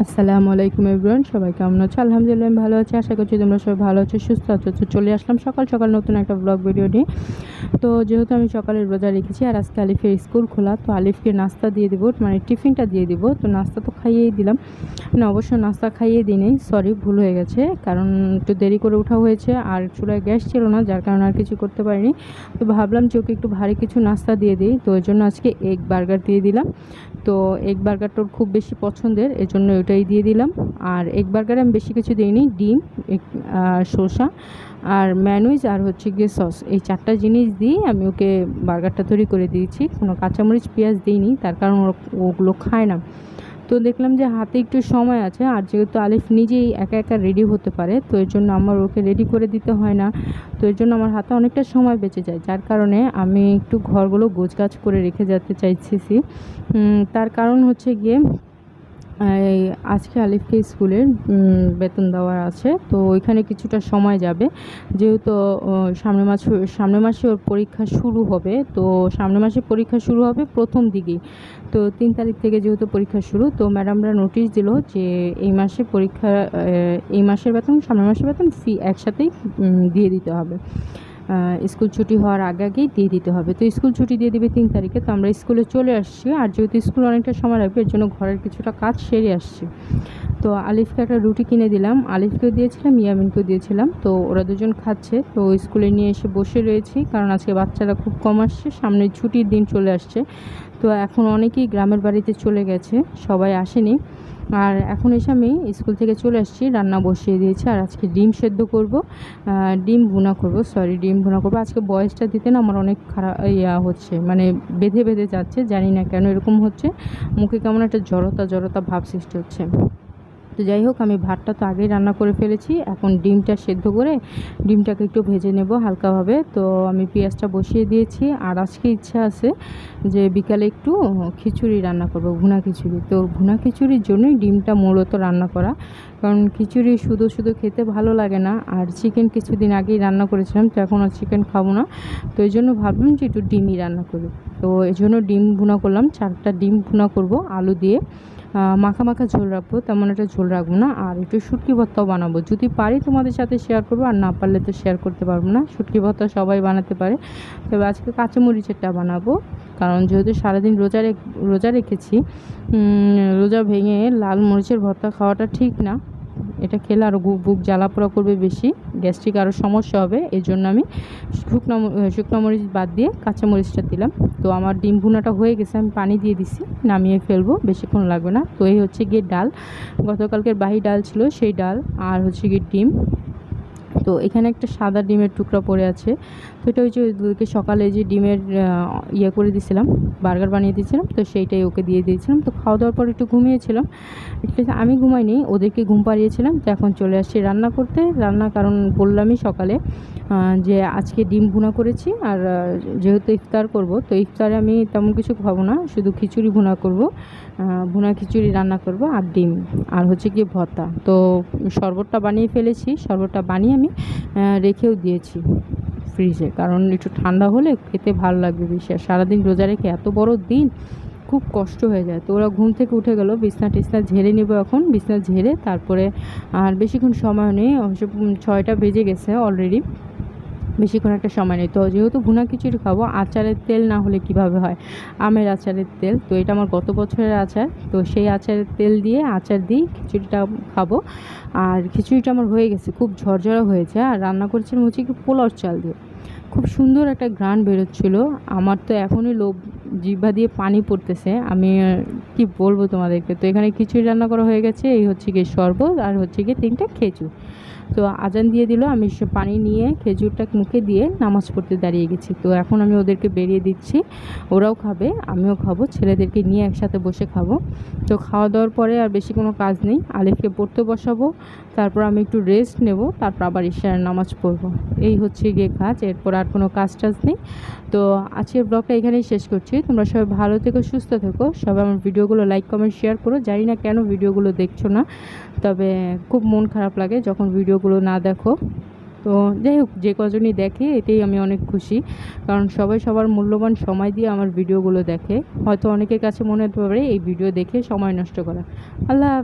আসসালামু আলাইকুম এভরিওয়ান, সবাই কেমন আছো? আলহামদুলিল্লাহ আমি ভালো আছি। আশা করছি তোমরা সবাই ভালো আছো, সুস্থ আছো। তো চলে আসলাম সকাল সকাল নতুন একটা ব্লগ ভিডিও নিয়ে। তো যেহেতু আমি সকালে রোজা রেখেছি আর আজকে আলিফের স্কুল খোলা, তো আলিফকে নাস্তা দিয়ে দিব, মানে টিফিনটা দিয়ে দিব। তো নাস্তা তো খাইয়েই দিলাম, না অবশ্য নাস্তা খাইয়ে দিই নেই, সরি ভুল হয়ে গেছে, কারণ একটু দেরি করে ওঠা হয়েছে আর চুলায় গ্যাস ছিল না, যার কারণে আর কিছু করতে পারিনি। তো ভাবলাম যে ওকে একটু ভারী কিছু নাস্তা দিয়ে দিই, তো ওই জন্য আজকে এগ বার্গার দিয়ে দিলাম। তো এগ বার্গারটা ওর খুব বেশি পছন্দের, এজন্য ওটাই দিয়ে দিলাম। আর এগ বার্গারে আমি বেশি কিছু দিইনি, ডিম, শসা আর ম্যানুইজ আর হচ্ছে গিয়ে সস, এই 4টা জিনিস দিয়ে আমি ওকে বার্গারটা তৈরি করে দিয়েছি। কোনো কাঁচামরিচ পেঁয়াজ দিইনি, তার কারণ ওগুলো খায় না। তো দেখলাম যে হাতে একটু সময় আছে, আর যেহেতু আলিফ নিজেই একা একা রেডি হতে পারে, তো এর জন্য আমার ওকে রেডি করে দিতে হয় না। তো এর জন্য আমার হাতে অনেকটা সময় বেঁচে যায়, যার কারণে আমি একটু ঘরগুলো গোছগাছ করে রেখে যেতে চাইছি। তার কারণ হচ্ছে গিয়ে এই আজকে আলিফকে স্কুলের বেতন দেওয়ার আছে, তো ওইখানে কিছুটা সময় যাবে। যেহেতু সামনের মাসে ওর পরীক্ষা শুরু হবে, তো সামনের মাসে পরীক্ষা শুরু হবে প্রথম দিকেই। তো 3 তারিখ থেকে যেহেতু পরীক্ষা শুরু, তো ম্যাডামরা নোটিশ দিল যে এই মাসে পরীক্ষা, এই মাসের বেতন সামনের মাসের বেতন ফি একসাথেই দিয়ে দিতে হবে। স্কুল ছুটি হওয়ার আগেই দিয়ে দিতে হবে। তো স্কুল ছুটি দিয়ে দেবে 3 তারিখে। তো আমরা স্কুলে চলে আসছি, আর যেহেতু স্কুল অনেকটা সময় লাগবে, এর জন্য ঘরের কিছুটা কাজ সেরে আসছি। তো আলিফকে একটা রুটি কিনে দিলাম, আলিফকেও দিয়েছিলাম, ইয়ামিনকেও দিয়েছিলাম। তো ওরা দুজন খাচ্ছে। তো স্কুলে নিয়ে এসে বসে রয়েছি, কারণ আজকে বাচ্চারা খুব কম আসছে, সামনে ছুটির দিন চলে আসছে। তো এখন অনেকেই গ্রামের বাড়িতে চলে গেছে, সবাই আসেনি। আর এখন এসে আমি স্কুল থেকে চলে আসছি, রান্না বসিয়ে দিয়েছি। আর আজকে ডিম সেদ্ধ করব, ডিম ভুনা করব, ডিম ভুনা করবো। আজকে বয়সটা দিতে না আমার অনেক খারাপ হচ্ছে, মানে বেঁধে বেঁধে যাচ্ছে, জানি না কেন এরকম হচ্ছে, মুখে কেমন একটা জড়তা জড়তা ভাব সৃষ্টি হচ্ছে। তো যাই হোক, আমি ভাতটা তো আগেই রান্না করে ফেলেছি, এখন ডিমটা সেদ্ধ করে ডিমটাকে একটু ভেজে নেব হালকাভাবে। তো আমি পেঁয়াজটা বসিয়ে দিয়েছি। আর আজকে ইচ্ছা আছে যে বিকালে একটু খিচুড়ি রান্না করব, ভুনা খিচুড়ি। তো ভুনা খিচুড়ির জন্যই ডিমটা মূলত রান্না করা, কারণ খিচুড়ি শুধু শুধু খেতে ভালো লাগে না। আর চিকেন কিছুদিন আগেই রান্না করেছিলাম, তো এখন আর চিকেন খাবো না। তো এই জন্য ভাবলাম যে একটু ডিমই রান্না করি। তো এই জন্য ডিম ভুনা করলাম, 4টা ডিম ভুনা করব আলু দিয়ে। মাখা মাখা ঝোল রাখবো, তেমন একটা ঝোল রাখবো না। আর একটু শুটকি ভর্তাও বানাবো, যদি পারি তোমাদের সাথে শেয়ার করবো, আর না পারলে তো শেয়ার করতে পারবো না। শুটকি ভর্তা সবাই বানাতে পারে, তবে আজকে কাঁচামরিচেরটা বানাবো, কারণ যেহেতু সারাদিন রোজা রেখেছি। রোজা ভেঙে লাল মরিচের ভর্তা খাওয়াটা ঠিক না, এটা খেলে আরও বুক জ্বালা পোড়া করবে বেশি, গ্যাস্ট্রিক আরও সমস্যা হবে। এই জন্য আমি শুকনো মরিচ বাদ দিয়ে কাঁচা মরিচটা দিলাম। তো আমার ডিম ভুনাটা হয়ে গেছে, আমি পানি দিয়ে দিছি, নামিয়ে ফেলবো, বেশিক্ষণ লাগবে না। তো এই হচ্ছে গিয়ে ডাল, গতকালকের বাহি ডাল ছিল সেই ডাল, আর হচ্ছে গিয়ে ডিম। তো এখানে একটা সাদা ডিমের টুকরা পড়ে আছে, তো এটা ওই যে ওদেরকে সকালে যে ডিমের করে দিয়েছিলাম, বার্গার বানিয়ে দিয়েছিলাম, তো সেইটাই ওকে দিয়ে দিয়েছিলাম। তো খাওয়া দাওয়ার পর একটু ঘুমিয়েছিলাম, আমি ঘুমাইনি, ওদেরকে ঘুম পাড়িয়েছিলাম। তো এখন চলে আসছি রান্না করতে। কারণ বললামই সকালে যে আজকে ডিম ভুনা করেছি, আর যেহেতু ইফতার করব, তো ইফতারে আমি তেমন কিছু খাবো না, শুধু খিচুড়ি ভুনা করব, ভুনা খিচুড়ি রান্না করব, আর ডিম, আর হচ্ছে গিয়ে ভর্তা। তো শরবতটা বানিয়ে ফেলেছি, শরবতটা বানিয়ে আমি রেখেও দিয়েছি ফ্রিজে, কারণ একটু ঠান্ডা হলে খেতে ভালো লাগবে বেশি। আর সারাদিন রোজা রেখে এত বড় দিন খুব কষ্ট হয়ে যায়। তো ওরা ঘুম থেকে উঠে গেল, বিছনা টিছনা ঝেড়ে নেব এখন, বিছনা ঝেড়ে তারপরে আর বেশিক্ষণ সময় নেই, অবশ্য 6টা বেজে গেছে অলরেডি, বেশিক্ষণ একটা সময় নেই। তো যেহেতু ভুনা খিচুড়ি খাবো, আচারের তেল না হলে কিভাবে হয়, আমের আচারের তেল, তো এটা আমার গত বছরের আচার, তো সেই আচারের তেল দিয়ে আচার দিই খিচুড়িটা খাবো। আর খিচুড়িটা আমার হয়ে গেছে, খুব ঝরঝরা হয়েছে। আর রান্না করেছিলাম হচ্ছে কি পোলাওর চাল দিয়ে, খুব সুন্দর একটা ঘ্রাণ বেরোচ্ছিল। আমার তো এখনই লোভ, জিহ্বা দিয়ে পানি পড়তেছে, আমি কি বলবো তোমাদেরকে। তো এখানে খিচুড়ি রান্না করা হয়ে গেছে, এই হচ্ছে গিয়ে শরবত, আর হচ্ছে গিয়ে 3টা খেজুর। তো আজান দিয়ে দিল, আমি পানি নিয়ে খেজুরটা মুখে দিয়ে নামাজ পড়তে দাঁড়িয়ে গেছি। তো এখন আমি ওদেরকে বেরিয়ে দিচ্ছি, ওরাও খাবে, আমিও খাবো, ছেলেদেরকে নিয়ে একসাথে বসে খাবো। তো খাওয়া দাওয়ার পরে আর বেশি কোনো কাজ নেই, আলিফকে পড়তে বসাবো, তারপর আমি একটু রেস্ট নেব, তারপর আবার ইশারের নামাজ পড়বো। এই হচ্ছে গিয়ে কাজ, এরপর আর কোনো কাজ টাজ নেই। তো আজকের ব্লগটা এখানেই শেষ করছি। তোমরা সবাই ভালো থেকো, সুস্থ থেকো, সবাই আমার ভিডিওগুলো লাইক কমেন্ট শেয়ার করো। জানি না কেন ভিডিওগুলো দেখছো না, তবে খুব মন খারাপ লাগে যখন ভিডিওগুলো না দেখো। তো যাই হোক, যে কজনই দেখে এতেই আমি অনেক খুশি, কারণ সবাই সবার মূল্যবান সময় দিয়ে আমার ভিডিওগুলো দেখে। হয়তো অনেকের কাছে মনে হতে পারে এই ভিডিও দেখে সময় নষ্ট করা। আল্লাহ।